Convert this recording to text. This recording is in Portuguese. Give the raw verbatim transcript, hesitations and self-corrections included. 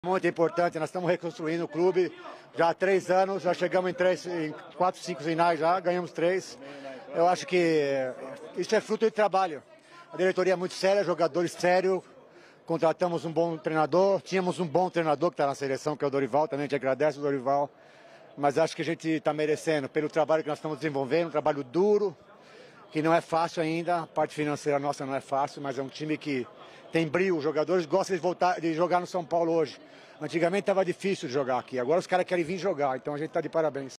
Muito importante, nós estamos reconstruindo o clube já há três anos, já chegamos em, três, em quatro, cinco finais já, ganhamos três. Eu acho que isso é fruto de trabalho. A diretoria é muito séria, jogadores sérios, contratamos um bom treinador, tínhamos um bom treinador que está na seleção, que é o Dorival, também a gente agradece o Dorival, mas acho que a gente está merecendo pelo trabalho que nós estamos desenvolvendo, um trabalho duro, que não é fácil ainda, a parte financeira nossa não é fácil, mas é um time que tem brilho, os jogadores gostam de, voltar, de jogar no São Paulo hoje. Antigamente estava difícil de jogar aqui, agora os caras querem vir jogar, então a gente está de parabéns.